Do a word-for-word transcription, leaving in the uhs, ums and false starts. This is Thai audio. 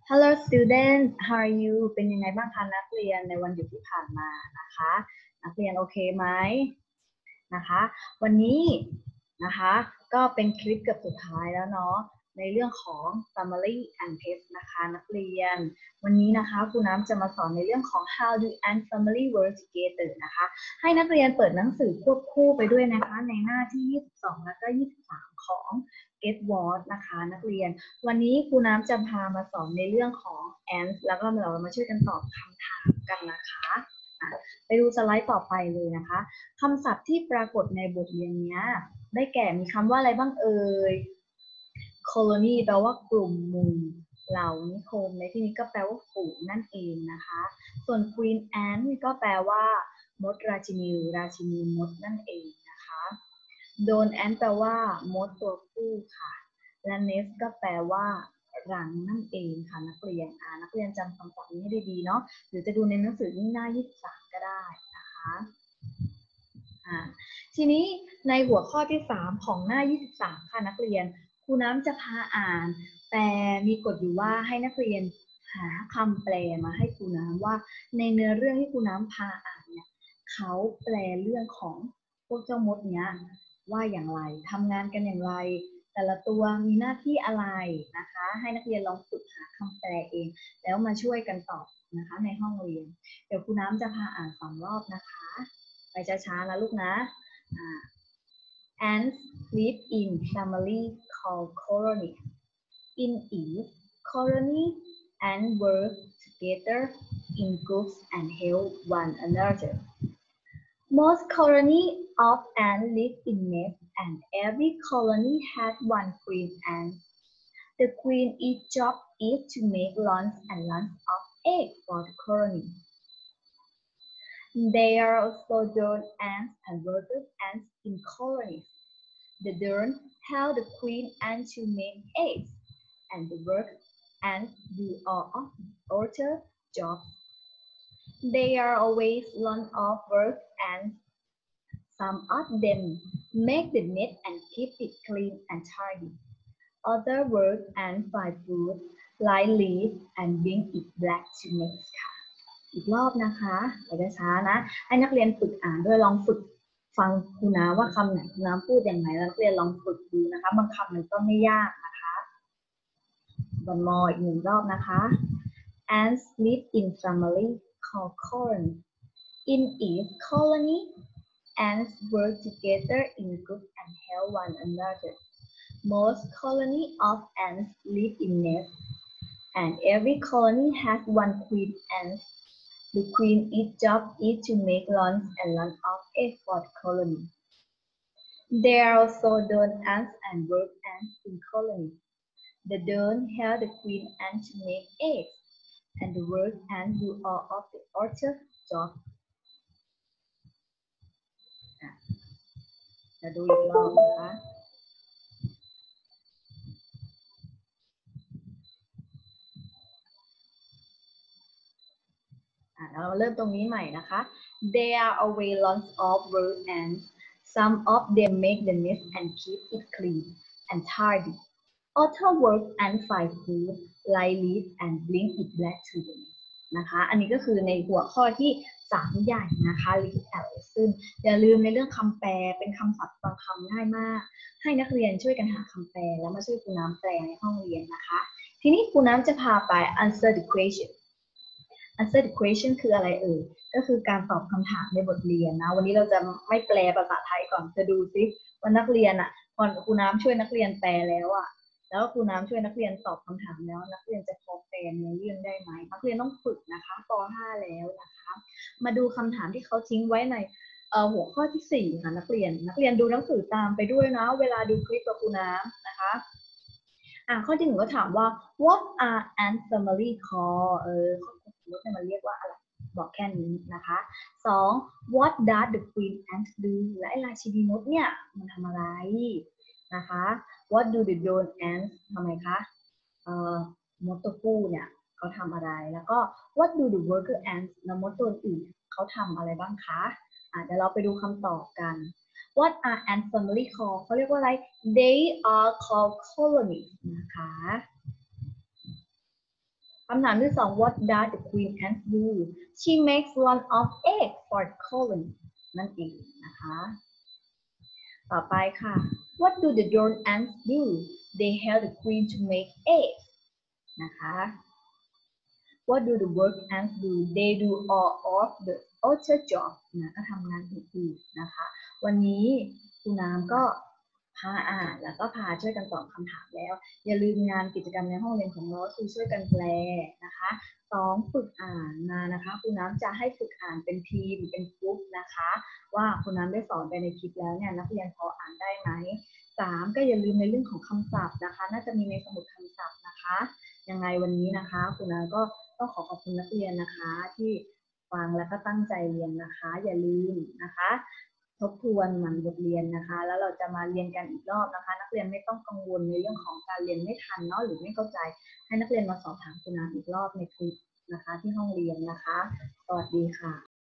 Hello student how are you เป็นยังไงบ้างคะนักเรียนในวันหยุดที่ผ่านมานะคะนักเรียนโอเคไหมนะคะวันนี้นะคะก็เป็นคลิปเกือบสุดท้ายแล้วเนาะในเรื่องของ summary and test นะคะนักเรียนวันนี้นะคะครูน้ำจะมาสอนในเรื่องของ how do and summary work together นะคะให้นักเรียนเปิดหนังสือควบคู่ไปด้วยนะคะในหน้าที่ยี่สิบสองและก็ยี่สิบสามของ get word นะคะนักเรียนวันนี้ครูน้ำจะพามาสอนในเรื่องของ ants แล้วก็เรามาช่วยกันตอบคำถามกันนะคะไปดูสไลด์ต่อไปเลยนะคะคำศัพท์ที่ปรากฏในบทเรียนนี้ได้แก่มีคำว่าอะไรบ้างเอ่ย colony แปลว่ากลุ่มหมู่เหล่านิคมในที่นี้ก็แปลว่าฝูงนั่นเองนะคะส่วน queen ant ก็แปลว่ามดราชินีราชินีมดนั่นเองนะคะโดนแอนแปลว่ามดตัวผู้ค่ะและเนสก็แปลว่ารังนั่นเองค่ะนักเรียนอ่านักเรียนจำคำศัพท์นี้ให้ดีๆเนาะหรือจะดูในหนังสือที่หน้ายี่สิบสามก็ได้นะคะอ่าทีนี้ในหัวข้อที่สามของหน้ายี่สิบสามค่ะนักเรียนครูน้ำจะพาอ่านแต่มีกฎอยู่ว่าให้นักเรียนหาคำแปลมาให้ครูน้ำว่าในเนื้อเรื่องที่ครูน้ำพาอ่านเนี่ยเขาแปลเรื่องของพวกเจ้ามดเนี้ยว่าอย่างไรทำงานกันอย่างไรแต่ละตัวมีหน้าที่อะไรนะคะให้นักเรียนลองฝึกหาคำแปลเองแล้วมาช่วยกันตอบนะคะในห้องเรียนเดี๋ยวครูน้ำจะพาอ่านสองรอบนะคะไปช้าๆนะลูกนะ Ants live in family called colony. In each colony, ants work together in groups and help one another. Most colonies of ants live in nests, and every colony has one queen ant. The queen's job is to make lots and lots of eggs for the colony. There are also drone ants and worker ants in colonies. The drone help the queen ant to make eggs, and the worker ants do all of the other jobs. There are always lots of work ants. Some of them make the net and keep it clean and tidy. Other work ants find food, like leaves, and bring it back to nest ค่ะอีกรอบนะคะไปช้าๆนะให้นักเรียนฝึกอ่านด้วยลองฝึกฟังครูน้ำว่าคำไหนครูน้ำพูดอย่างไรแล้วนักเรียนลองฝึกดูนะคะบางคำมันก็ไม่ยากนะคะวันมออีกหนึ่งรอบนะคะ Ants live in family called colony. In each colony, ants work together in groups and help one another. Most colonies of ants live in nests, and every colony has one queen ant. The queen's job is to make lots and lots of eggs for the colony. There are also drone ants and work ants in colonies. The drone help the queen ant to make eggs, and the work ants do all of the other jobs. จะดูอีกรอบนะคะเราเริ่มตรงนี้ใหม่นะคะ There are always lots of work ants. Some of them make the nest and keep it clean and tidy. Other work ants find food, like leaves, and bring it back to the nest. นะคะอันนี้ก็คือในหัวข้อที่สามใหญ่นะคะ List and Lesson อย่าลืมในเรื่องคำแปลเป็นคำศัพท์บางคำง่ายมากให้นักเรียนช่วยกันหาคำแปลแล้วมาช่วยครูน้ำแปลในห้องเรียนนะคะทีนี้ครูน้ำจะพาไป answer the question answer the question คืออะไรเอ่ยก็คือการตอบคำถามในบทเรียนนะวันนี้เราจะไม่แปลภาษาไทยก่อนจะดูซิว่านักเรียนอ่ะพอครูน้ำช่วยนักเรียนแปลแล้วอ่ะแล้วครูน้ำช่วยนักเรียนตอบคำถามแล้วนักเรียนจะพอแปลเนื้อเรื่องได้ไหมนักเรียนต้องฝึกนะคะป ห้าแล้วนะคะมาดูคำถามที่เขาทิ้งไว้ในหัวข้อที่สี่ค่ะนักเรียนนักเรียนดูหนังสือตามไปด้วยนะเวลาดูคลิปกับครูน้ำนะคะอ่าข้อที่หนึ่งก็ถามว่า what are ant family called เออสมมติมันเรียกว่าอะไรบอกแค่นี้นะคะสอง what does the queen ant do และไอ้ราชินีมดเนี่ยมันทำอะไรนะคะ what do the drone ants ทำไมคะเอ่อมดตัวผู้เนี่ยเขาทำอะไรแล้วก็ what do the worker ants แล้วมดตัวอื่นเขาทำอะไรบ้างคะอ่ะเดี๋ยวเราไปดูคำตอบกัน what are ant family called เขาเรียกว่าอะไร they are called colonies นะคะำถามที่สอง What does the queen ant do? She makes one of egg for the colony นั่นเองนะคะต่อไปค่ะ What do the drone ants do? They help the queen to make eggs นะคะ What do the work ants do? They do all of the other job นะก็ทำงานอื่นๆนะคะวันนี้ครูน้ำก็พาอ่านแล้วก็พาช่วยกันตอบคำถามแล้วอย่าลืมงานกิจกรรมในห้องเรียนของเราคือช่วยกันแปลนะคะสองฝึกอ่านมานะคะครูน้ำจะให้ฝึกอ่านเป็นทีมเป็นกลุ่มนะคะว่าครูน้ำได้สอนไปในคลิปแล้วเนี่ยนักเรียนพออ่านได้ไหมสามก็อย่าลืมในเรื่องของคำศัพท์นะคะน่าจะมีในสมุดคำศัพท์นะคะยังไงวันนี้นะคะครูน้ำก็ต้องขอขอบคุณนักเรียนนะคะที่ฟังแล้วก็ตั้งใจเรียนนะคะอย่าลืมนะคะทบทวนหมั่นบทเรียนนะคะแล้วเราจะมาเรียนกันอีกรอบนะคะนักเรียนไม่ต้องกังวลในเรื่องของการเรียนไม่ทันเนาะหรือไม่เข้าใจให้นักเรียนมาสอบถามครูน้ำอีกรอบในคลิปนะคะที่ห้องเรียนนะคะสวัสดีค่ะ